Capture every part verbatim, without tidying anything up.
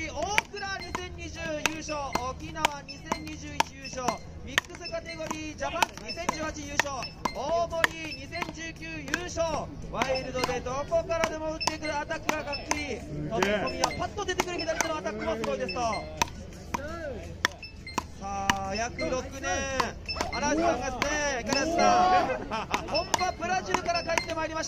り大倉にせんにじゅう優勝、沖縄にせんにじゅういち優勝、ミックスカテゴリージャパンにせんじゅうはち優勝、大森にせんじゅうきゅう優勝。ワイルドでどこからでも打ってくるアタックがかっこいい。飛び込みはパッと出てくる左手のアタックもすごいですと。さあ約ろくねん、荒橋さんがですね、金谷さん本場ブラジルから帰ってまいりました。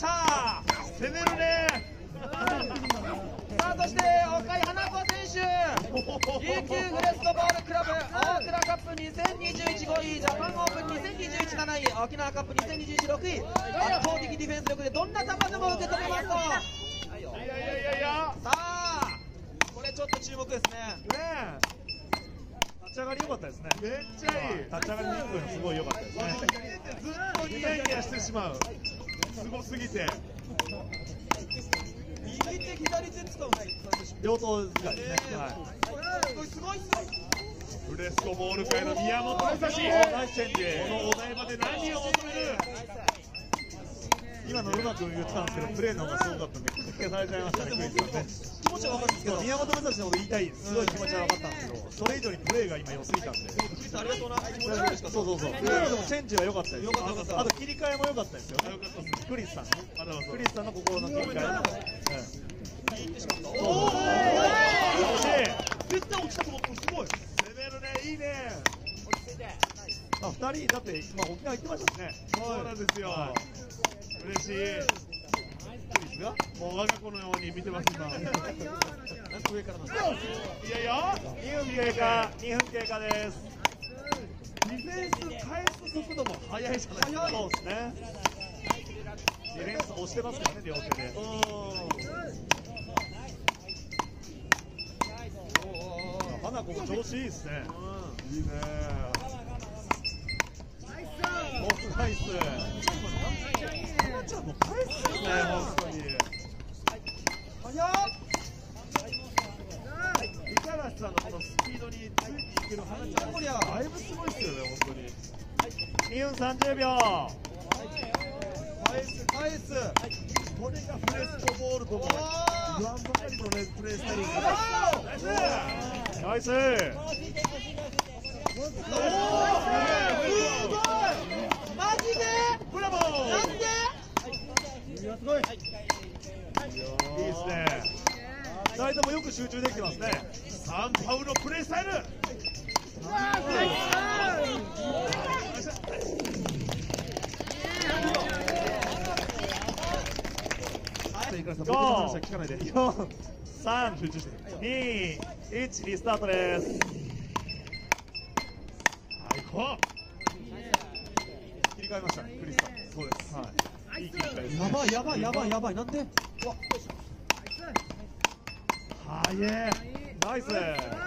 攻めるね。 さあそして岡井花子選手、琉球フレスコボールクラブ大倉カップにせんにじゅういちごい、ジャパンオープンにせんにじゅういちなない、沖縄カップにせんにじゅういちろくい、圧倒的ディフェンス力でどんな球でも受け止めますと。 いやいやいやいや、 さあこれちょっと注目ですね。 ね立ち上がり良かったですね。 え、めっちゃいい。 立ち上がりのいっぷんすごい良かったですね。 ずっとニヤニヤしてしまう。すごすぎて。 右手左手使うんですよ。 両頭使いですね。はい。 すごいすごいすごい。 フレスコボール界の宮本武蔵。 ナイスチェンジ。 このお台場で何を求める。 今のうまく言ってたんですけど、プレーの方がすごかったんで、消されちゃいましたね、クイズはね。 気持ちは分かるんですけど、 宮本武蔵のこと言いたい、すごい気持ちは分かったんですけど、それ以上にプレーが今良すぎたんで。 ありがとうな。 そうそうそう。プレーでもチェンジは良かったですよ。あと切り替えも良かったですよね。クリスさんね。クリスさんの心の切り替え。おお。惜しい。 絶対落ちたと思ってもすごい。 攻めるね、いいね。 あ、二人だってまあ沖縄行ってましたしね。 そうなんですよ。嬉しい。 クリスがもう我が子のように見てます今。 上からの。 いやいや。 にふん経過、にふん経過です。 ディフェンス返す速度も速いじゃないですか。 そうですね。ディフェンス押してますからね、両手で。花子も調子いいですね。 いいね。 お、ナイス。花ちゃんも返すよね、本当に。 早っ。 五十嵐さんのこのスピードについていける花ちゃん、こりゃだいぶすごいですよね、本当に。 にふんさんじゅうびょう。 返す返す。 これがフレスコボールとも言わんばかりのね、プレースタイルです。 ナイス。 おお、すごい。マジで？ ブラボー。 なんで？ いや、すごい。いいですね。二人ともよく集中できてますね。 サンパウロプレースタイル。 ご、よん、さん、に、いち、リスタートです。 最高。 切り替えましたね、クリスさん。そうです。はい。いい切り替えですね。 やばいやばいやばいやばい、なんで？わ、 はえ、ナイス。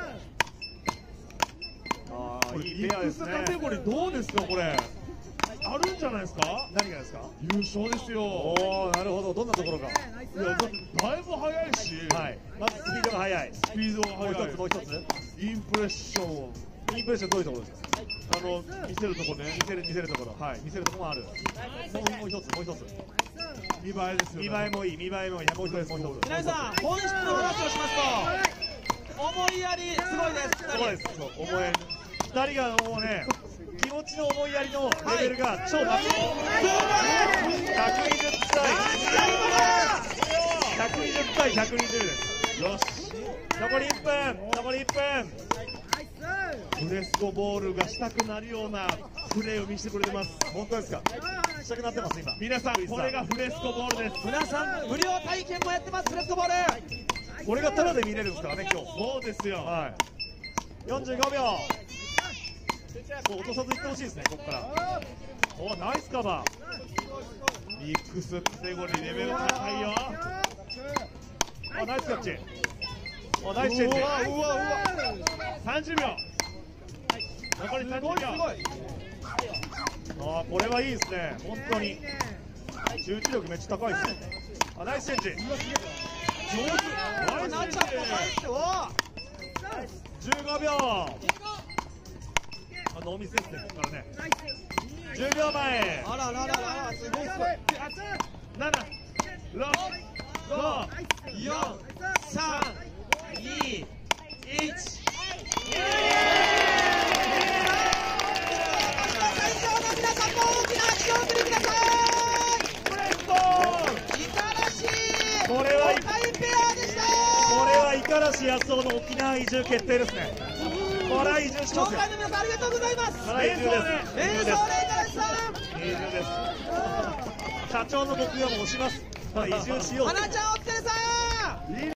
ああ、いいペアですね。 ミックスカテゴリーどうですかこれ？あるんじゃないですか？ 何がですか？ 優勝ですよ。 おお、なるほど。どんなところが？ いや、だってだいぶ速いし。 はい。まずスピードが速い。 スピードがもう速い。 一つもう一つ。 インプレッション。 インプレッションどういうところですか？ あの見せるとこね。 見せる見せるところ。はい。見せるところもある。もうもう一つもう一つ。 見栄えですよね。 見栄えもいい、見栄えもいい。もう一つもう一つ。 皆さん本質の話をしますと、思いやりすごいです。 そうです。そう思いやり。二人がもうね、気持ちの思いやりのレベルが超高い。ひゃくにじゅったい。ひゃくにじゅったいひゃくにじゅうです。 よし。 残りいっぷん。残りいっぷん。 フレスコボールがしたくなるようなプレーを見せてくれてます。 本当ですか？したくなってます今。 皆さん、これがフレスコボールです。 皆さん無料体験もやってます。フレスコボール。 これがタダで見れるんですからね今日。 そうですよ。 はい。よんじゅうごびょう。そう落とさずいってほしいですねここから。お、ナイスカバー。 ミックスカテゴリーレベル高いよ。 あ、ナイスキャッチ。あ、ナイスチェンジ。 うわうわうわ。さんじゅうびょう。残りさんじゅうびょう。 あ、これはいいですね。本当に集中力めっちゃ高いですね。あ、ナイスチェンジ。 上手。ナイスなっちゃった。返して。おお。 じゅうごびょう。あ、ノーミスですねここからね。じゅうびょうまえ。 あらららら、すごいすごい。 なな、ろく、ご、 よん、さん、に、 嵐康夫の沖縄移住決定ですね。これは移住しますよ。 協会の皆さんありがとうございます。 これは移住です。 演奏で五十嵐さん、 移住です。社長の僕がもう押します。これ移住しよう。 花ちゃんお疲れさん。